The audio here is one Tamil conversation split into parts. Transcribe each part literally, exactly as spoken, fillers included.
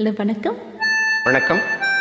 ஹலோ வணக்கம். வணக்கம்.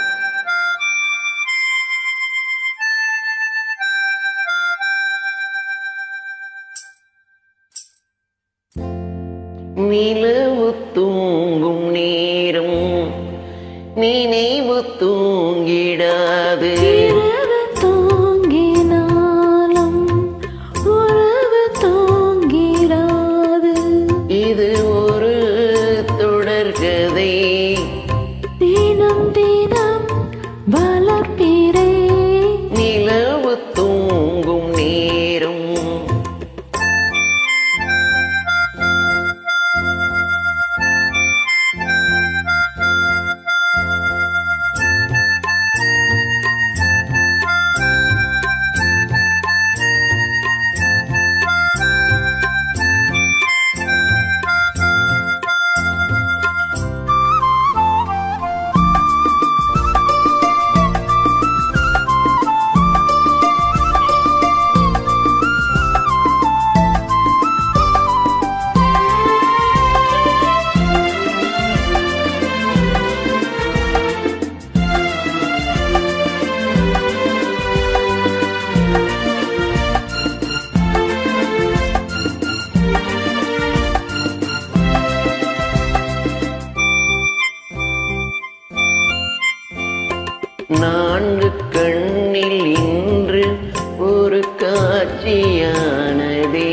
நிலவு தூங்கும் நேரம் நினைவு தூங்கிடாது. இரவு தூங்கினாலும் உறவு தூங்கிடாது. இது ஒரு தொடர்கதை, தினம் தினம் வளர்ப்பிறை. நிலவு தூங்கும் நேரம் நான்கு கண்ணில் இன்று ஒரு காட்சியானதே.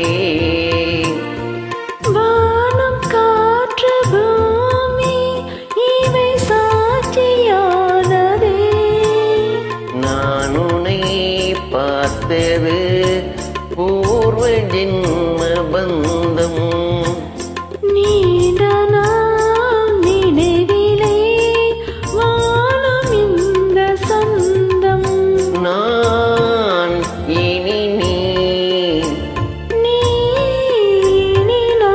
வானம் காற்று பூமி இவை சாட்சியானதே. நான் உன்னை பார்த்தது பூர்வ ஜென்ம பந்தம். நீண்ட நாள் நினைவிலே வானம் இந்த சொந்தம். நான் இனி நீ நீ நிலா.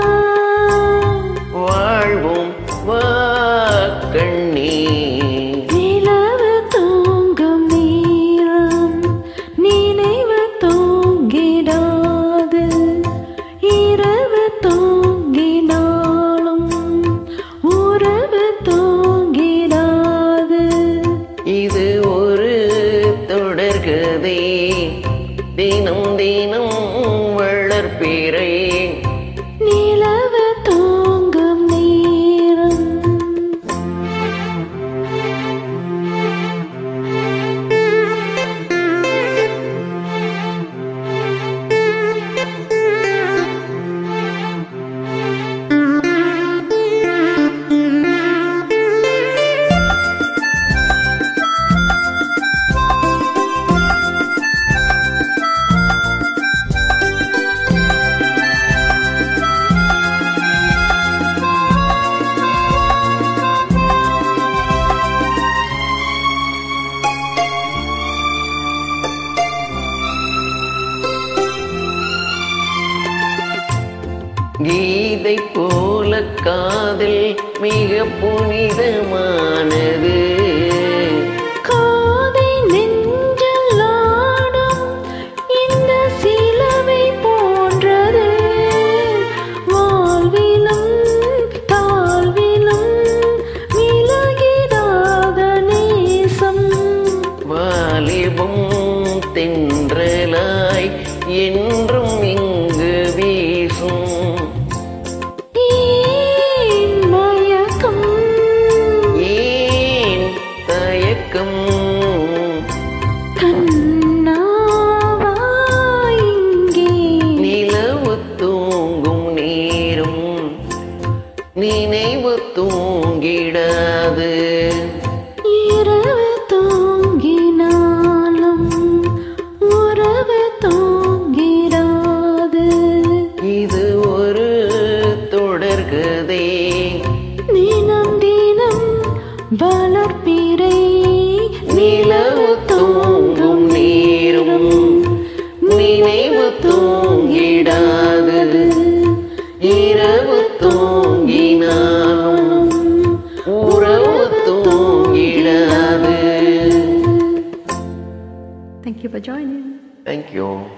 வாழ்வும் வா கண்ணே. நிலவு தூங்கும் நேரம் நினைவு தூங்கிடாது. இரவு தூங்கினாலும் உறவு தூங்கிடாது. இது ஒரு தொடர்கதை, தினம் தினம் வளர்ப்பிறை. நிலவு தூங்கும் நேரம். கீதை போல காதல் மிக புனிதமானது. காதை நெஞ்சில் ஆடும் இந்த சிலுவை போன்றது. வாழ்விலும் தாழ்விலும் விலகிடாத நேசம். வாலிபம் தென்றலாய் என்றும் இங்கு வீசும். ஏன் மயக்கம் ஏன் தயக்கம்? கண்ணாவா இங்கே. நிலவு தூங்கும் நேரம் நினைவு தூங்கிடாது. இரவு தூங்கினாலும் உறவு தூங்கிடாது. இது ஒரு தொடர்கதை, தினம் தினம் வளர்ப்பிறை. நிலவு தூங்கும் நேரம் நினைவு தூங்கிடாது. இரவு தூங்கினாலும் உறவு தூங்கிடாது. Thank you for joining. Thank you.